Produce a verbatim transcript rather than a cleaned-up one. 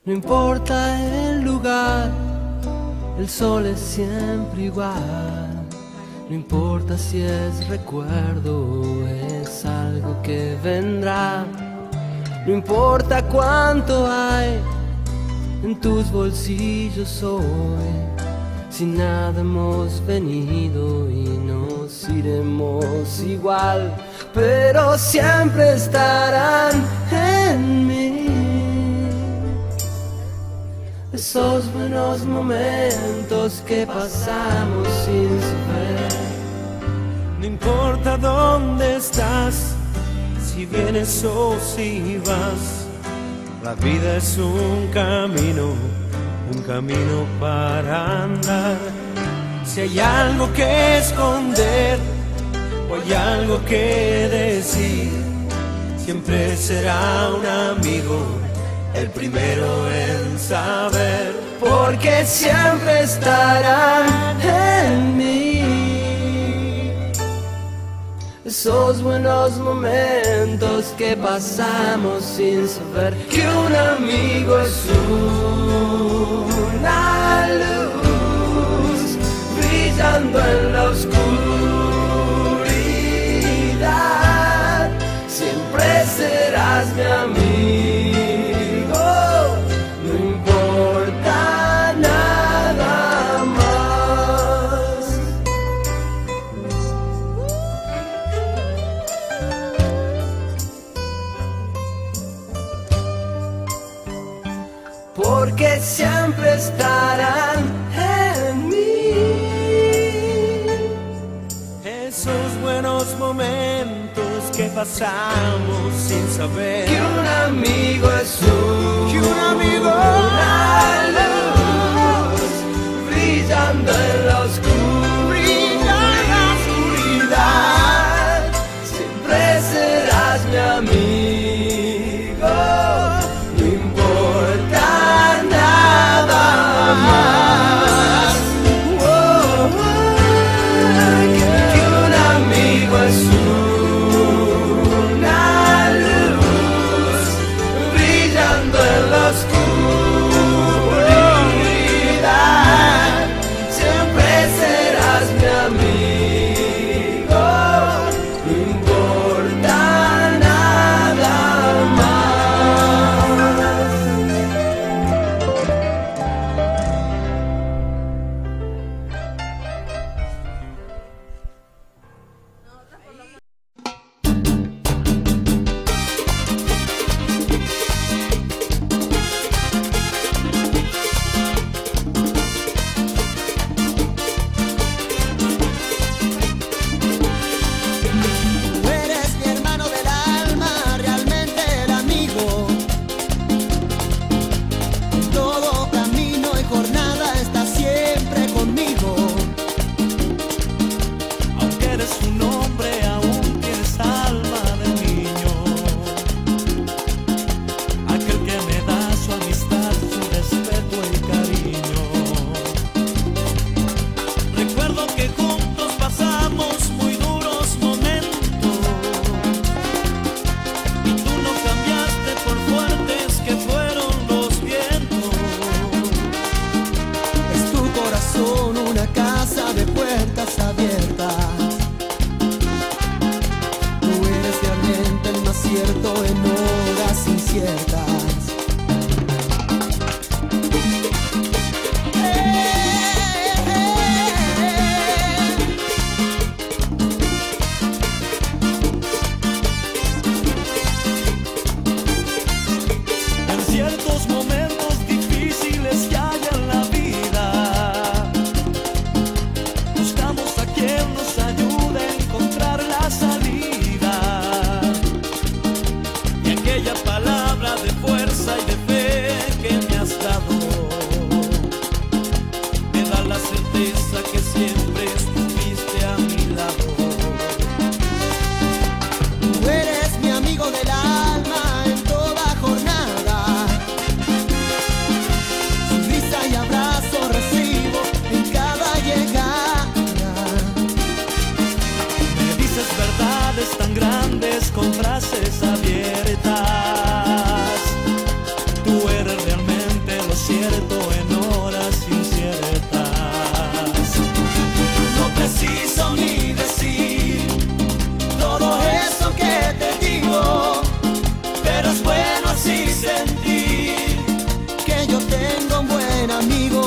No importa el lugar, el sol es siempre igual. No importa si es recuerdo o es algo que vendrá. No importa cuánto hay en tus bolsillos hoy, si nada hemos venido y nos iremos igual, pero siempre estarán en mí esos buenos momentos que pasamos sin saber. No importa dónde estás, si vienes o si vas, la vida es un camino, un camino para andar. Si hay algo que esconder o hay algo que decir, siempre será un amigo el primero en saber, porque siempre estarán en mí esos buenos momentos que pasamos sin saber que un amigo es una luz brillando en la oscuridad. Siempre serás mi amigo, no importa nada más. Porque siempre estarán en mí esos buenos momentos que pasamos sin saber que un amigo es un, que un amigo una luz brillando en la oscuridad. Siempre serás mi amigo, no importa nada más. Oh, oh, que, que un amigo es una luz brillando en la oscuridad. Siempre serás mi amigo, no importa nada más. Tú eres mi hermano del alma, realmente el amigo. En todo camino y jornada estás siempre conmigo. Aunque eres un hombre, aún tienes alma de niño. Aquel que me da su amistad, su respeto y cariño. Recuerdo que juntos pasamos muy duros momentos y tú no cambiaste por fuertes que fueron los vientos. Es tu corazón una casa de puertas abiertas. Tú eres realmente el más cierto en horas inciertas. En ciertos momentos difíciles que hay en la vida, buscamos a quien nos ayude a encontrar la salida. Y aquella palabra de fuerza y de fe que me has dado me da la certeza que siempre estuviste a mi lado. Tú eres mi amigo del alma en toda jornada. amigo